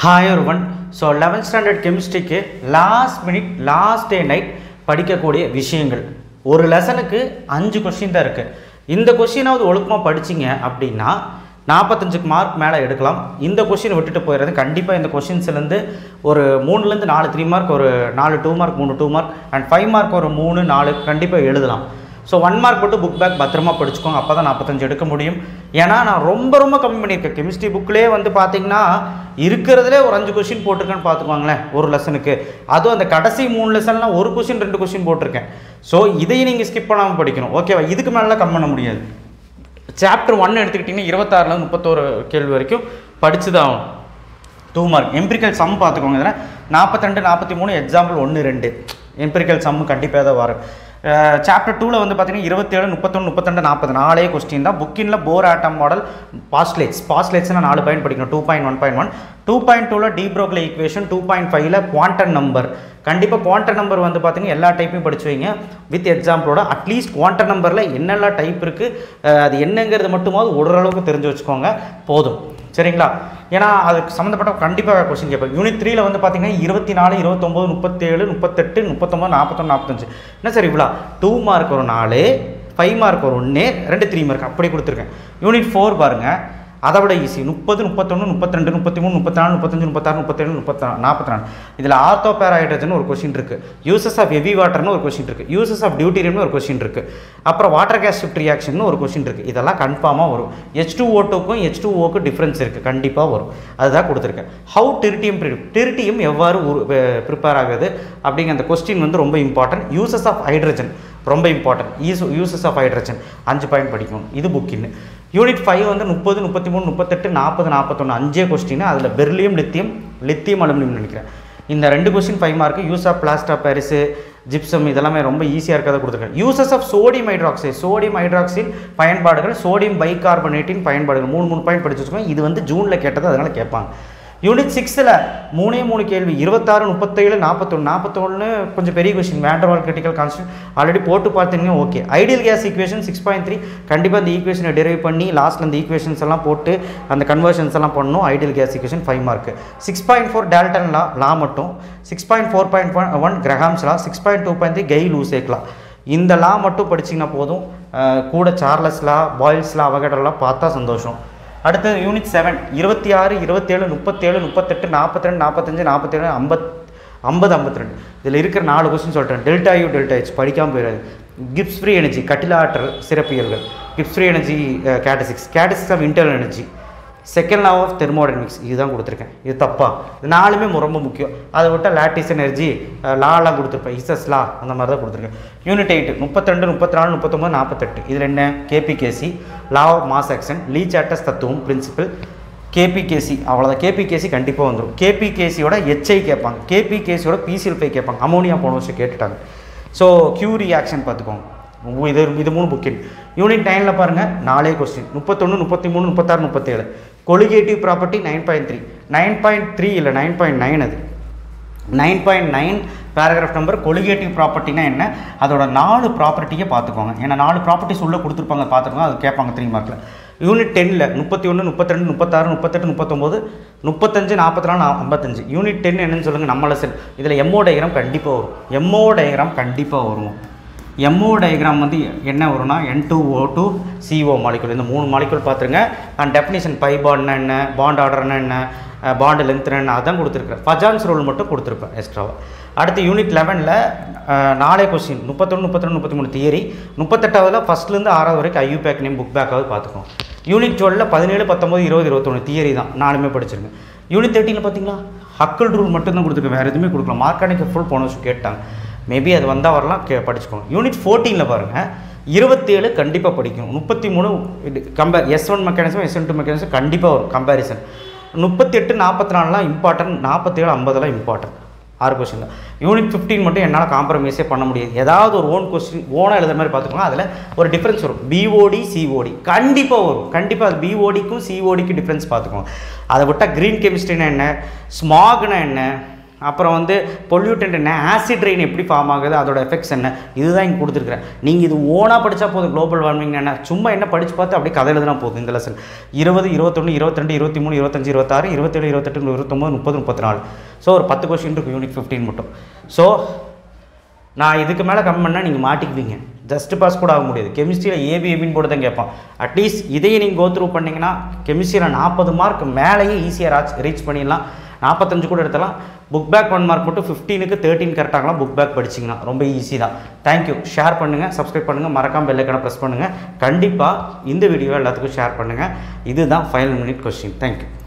Hi everyone. So 11th standard chemistry के last minute last day night படிக்கக்கூடிய விஷயங்கள் ஒரு லெசனுக்கு 5 क्वेश्चन தான் இருக்கு. இந்த क्वेश्चनाவது ஒழுக்கமா படிச்சீங்க அப்படினா 45 மார்க் மேல எடுக்கலாம். இந்த क्वेश्चन விட்டுட்டு போயிறது கண்டிப்பா இந்த क्वेश्चंसல இருந்து ஒரு 3 ல இருந்து 4 3 மார்க் ஒரு 4 2 மார்க் 3 2 மார்க் and 5 மார்க் ஒரு 3 4 கண்டிப்பா எழுதலாம். So 1 மார்க் போட்டு புக் பேக் பத்திரமா படிச்சுக்கோங்க. அப்பதான் 45 எடுக்க முடியும். ஏனா நான் ரொம்ப கம்மி பண்ணிருக்கேன். கெமிஸ்ட்ரி புக்லயே வந்து பாத்தீங்கன்னா இருக்குறதுல ஒரு 5 क्वेश्चन போட்டுருக்கேன்னு பாத்துக்கோங்களே ஒரு லெசனுக்கு. அதுவும் அந்த கடைசி 3 லெசன்ல ஒரு क्वेश्चन 2 क्वेश्चन போட்டுருக்கேன். சோ இதையும் நீங்க ஸ்கிப் பண்ணாம படிக்கணும். ஓகேவா? இதுக்கு மேல கம் பண்ண முடியாது. சாப்டர் 1 எடுத்துக்கிட்டீங்கன்னா 26 ல 31 கேள்வி வரைக்கும் படிச்சுதான் 2 மார்க். எம்பிரிக்கல் சம் பாத்துக்கோங்க. இதெல்லாம் 42 43 எக்ஸாம்பிள் 1 2 எம்பிரிக்கல் சம் கண்டிப்பா தான் வரும். சாப்டர் 2 ல வந்து பாத்தீங்கன்னா 27 31 32 40 நாலே क्वेश्चन தான். புக்கின்ல போர் ஆட்டம் மாடல் பாஸ்லேட்ஸ்னா 4 பாயிண்ட் படிக்கணும். 2.1.1 2.2 ல டி ப்ரோக்லி ஈக்குவேஷன் 2.5 ல குவாண்டம் நம்பர் கண்டிப்பா குவாண்டம் நம்பர் வந்து பாத்தீங்கன்னா எல்லா டைப்பையும் படிச்சு வைங்க வித் எக்ஸாம்பிளோட. அட்லீஸ்ட் குவாண்டம் நம்பர்ல என்னெல்லாம் டைப் இருக்கு அது என்னங்கிறது மட்டுமாவது ஓரளவுக்கு தெரிஞ்சு வச்சுக்கோங்க போதும். சரிங்களா? ஏன்னா அதுக்கு சம்மந்தப்பட்ட கண்டிப்பாக क्वेश्चन கேட்பாங்க. யூனிட் 3 ல வந்து பார்த்தீங்கன்னா 24 29 37 38 39 41 45 என்ன சார் இவ்வளோ 2 மார்க் ஒரு 4 5 மார்க் ஒரு 1 2 3 மார்க் அப்படி கொடுத்துருக்கேன். யூனிட் 4 பாருங்க அதை விட ஈஸி 30 31 32 33 34 35 36 37 44 இதில் ஆர்த்தோ பேரா ஹைட்ரஜன் ஒரு கொஸ்டின் இருக்கு. யூசஸ் ஆஃப் ஹெவி வாட்டர்னு ஒரு கொஸ்டின் இருக்கு. யூசஸ் ஆஃப் டியூட்டீரியம்னு ஒரு கொஸ்டின் இருக்கு. அப்புறம் வாட்டர் கேஸ் ஷிஃப்ட் ரியாக்ஷன் ஒரு கொஸ்டின் இருக்கு. இதெல்லாம் கன்ஃபார்மாக வரும். H2O2க்கும் H2Oக்கும் டிஃப்ரென்ஸ் இருக்கு. கண்டிப்பாக வரும். அதுதான் கொடுத்துருக்கேன். ஹவு டெரிட்டியம் எவ்வாறு ப்ரிப்பேர் ஆகுது அப்படிங்கிற அந்த கொஸ்டின் வந்து ரொம்ப இம்பார்ட்டன்ட். யூசஸ் ஆஃப் ஹைட்ரஜன் ரொம்ப important. Uses of hydrogen 5 point படிக்கணும். இது புக்கின்னு. யூனிட் 5 வந்து 30 33 38 40 41 5 கொஸ்டின். அதில் பெர்லியம் லித்தியம் அலுமினியம் நினைக்கிறேன். இந்த 2 question 5 mark. Use of plaster Paris gypsum இதெல்லாமே ரொம்ப ஈஸியாக இருக்கிறத கொடுத்துருக்கேன். யூசஸ் ஆஃப் சோடியம் ஹைட்ராக்சைடு பயன்பாடுகள் சோடியம் பைகார்பனேட்டின் பயன்பாடுகள் 3 பாயிண்ட் படிச்சு வச்சுக்கோங்க. இது வந்து ஜூனில் கேட்டது அதனால கேட்பாங்க. யூனிட் 6 ல 3 கேள்வி 26 37 41 கொஞ்சம் பெரிய question. Van der Waal critical constant already போட்டு பார்த்தீங்கன்னா ஓகே. ஐடியல் கேஸ் ஈக்குவேஷன் 6.3 கண்டிப்பாக அந்த ஈக்குவேஷனை டெரைவ் பண்ணி லாஸ்ட்டில் அந்த ஈக்குவேஷன்ஸ் எல்லாம் போட்டு அந்த கன்வர்ஷன்ஸ் எல்லாம் பண்ணணும். Ideal gas equation 5 mark. 6.4 Dalton law மட்டும் 6.4.1 கிரஹாம்ஸ் லா 6.2.3 கெய் லூசேக் லா இந்த லா மட்டும் படிச்சிங்கன்னா போதும். கூட சார்லஸ் லா பாயில்ஸ் லா அவகேட்ரோலாம் பார்த்தா சந்தோஷம். அடுத்து யூனிட் 7 26 27 37 38 42 45 47 50 52 இதில் இருக்கிற 4 கொஸ்டின் சொல்கிறேன். டெல்டா யூ டெல்டா ஹெச் படிக்காமல் போயிடாது. கிப்ஸ் ஃப்ரீ எனர்ஜி கட்டில ஆற்றல் சிறப்பியல்கள் Gibbs free energy characteristics of internal energy second law of thermodynamics இதுதான் கொடுத்துருக்கேன். இது தப்பா? இது 4மே ரொம்ப முக்கியம். அதை விட்டால் லாட்டிஸ் எனர்ஜி லாலாம் கொடுத்துருப்பேன். இசஸ் லா அந்த மாதிரி தான் கொடுத்துருக்கேன். யூனிட் 8 32 34 39 48 இதில் என்ன K P K C law of mass action Le Chatelier's தத்துவம் பிரின்சிபல் கேபிகேசி அவ்வளோதான். கேபிகேசி கண்டிப்பாக வந்துடும். கேபிகேசியோட ஹெச்ஐ கேட்பாங்க. கேபிகேசியோட PCl5 கேட்பாங்க. அமோனியா போன வருஷம் கேட்டுட்டாங்க. ஸோ கியூ ரியாக்ஷன் பார்த்துக்கோங்க. இது 3 புக்கின். யூனிட் 9 ல பாருங்கள் 4 கொஸ்டின் 31 33 36 37 கொலிகேட்டிவ் ப்ராப்பர்ட்டி 9.3 9.3 இல்லை 9.9 அது 9.9 பேராகிராஃப் நம்பர். கொலிகேட்டிவ் ப்ராப்பர்ட்டினா என்ன அதோட 4 ப்ராப்பர்ட்டியை பார்த்துக்கோங்க. ஏன்னா 4 ப்ராப்பர்ட்டிஸ் உள்ளே கொடுத்துருப்பாங்க பார்த்துக்கோங்க. அது கேட்பாங்க 3 மார்க்கில். யூனிட் 10 ல 31 32 36 38 39 35 44 55 யூனிட் 10 என்னன்னு சொல்லுங்கள். நம்ம லெசன் இதில் எம்ஓ டயக்ராம் கண்டிப்பாக வரும். எம்ஓ டயக்ராம் கண்டிப்பாக வரும். எம்ஓ டயக்ராம் வந்து என்ன வரும்னா N2O2 CO மாலிகுல் இந்த 3 மாலிகுல் பார்த்துருங்க. அண்ட் டெஃபினிஷன் பை பாண்ட்னா என்ன பாண்ட் ஆர்டர்னா என்ன பாண்டு லென்த்னா என்ன அதான் கொடுத்துருக்கேன். ஃபஜான்ஸ் ரூல் மட்டும் கொடுத்துருப்பேன் எக்ஸ்ட்ராவாக. அடுத்து யூனிட் 11 ல 4 கொஸ்டின் 31 32 33 தியரி 38வது ஃபஸ்ட்லேருந்து 6வது வரைக்கும் ஐயூ பேக் நேம் புக் பேக்காவது பார்த்துக்கோம். யூனிட் 12 ல 17 19 20 21 தியரி தான் 4மே படிச்சிருங்க. யூனிட் 13 ல பார்த்தீங்களா ஹக்கல் ரூல் மட்டும் தான் கொடுத்துருக்கேன். வேறு எதுவுமே கொடுக்கலாம். மார்க்கானிக்கு ஃபுல் போன வருஷம் கேட்டாங்க. மேபி அது வந்தால் வரலாம் படிச்சுக்கோங்க. யூனிட் 14 ல பாருங்கள் 27 கண்டிப்பாக படிக்கணும். 33 S1 மெக்கானிசம் S2 மெக்கானிசம் கண்டிப்பாக வரும் கம்பேரிசன். 38 44லாம் இம்பார்ட்டன்ட். 47 50லாம் இம்பார்ட்டன்ட். 6 கொஸ்டின் தான். யூனிட் 15 மட்டும் என்னால் காம்ப்ரமைஸே பண்ண முடியாது. ஏதாவது ஒரு கொஸ்டின் ஓனாக எழுதுற மாதிரி பார்த்துக்கோங்க. அதில் ஒரு டிஃப்ரென்ஸ் வரும். BOD COD கண்டிப்பாக வரும். கண்டிப்பாக அது BODக்கும் CODக்கும் டிஃப்ரென்ஸ் பார்த்துக்கோங்க. அதை விட்டால் க்ரீன் கெமிஸ்ட்ரினா என்ன ஸ்மாக்னா என்ன அப்புறம் வந்து பொல்யூட்டன்ட் என்ன, ஆசிட் ரெயின் எப்படி ஃபார்ம் ஆகுது, அதோட எஃபெக்ட்ஸ் என்ன, இதுதான் இங்கே கொடுத்துருக்குறேன். நீங்கள் இது ஓனாக படித்தா போதும். குளோபல் வார்மிங் என்ன சும்மா என்ன படித்து பார்த்து அப்படியே கதை எழுதுனா போதும். இந்த லெசன் 20, 21, 22, 23, 25, 26, 27, 28, 29, 30, 34. ஸோ ஒரு 10 கொஸ்டின் இருக்குது யூனிட் 15 மட்டும். ஸோ நான் இதுக்கு மேலே கம்மி பண்ணால் நீங்கள் மாட்டிக்குவீங்க. ஜஸ்ட் பாஸ் கூட ஆக முடியாது. கெமிஸ்ட்ரியில் ஏபின்னு போட்டு தான் கேட்பான். அட்லீஸ்ட் இதையே நீங்கள் கோ த்ரூ பண்ணிங்கன்னா கெமிஸ்ட்ரியில் 40 மார்க் மேலேயே ஈஸியாக ரீச் பண்ணிடலாம். 45 கூட எடுத்தலாம். புக் பேக் 1 மார்க் மட்டும் 15க்கு 13 கரெக்டாகலாம் புக் பேக் படிச்சிங்கன்னா ரொம்ப ஈஸி தான். தேங்க்யூ. ஷேர் பண்ணுங்கள், சப்ஸ்கிரைப் பண்ணுங்கள், மறக்காமல் பெல் ஐக்கானை ப்ரெஸ் பண்ணுங்கள். கண்டிப்பாக இந்த வீடியோ எல்லாத்துக்கும் ஷேர் பண்ணுங்கள். இதுதான் ஃபைனல் மினிட் கொஸ்டின். தேங்க்யூ.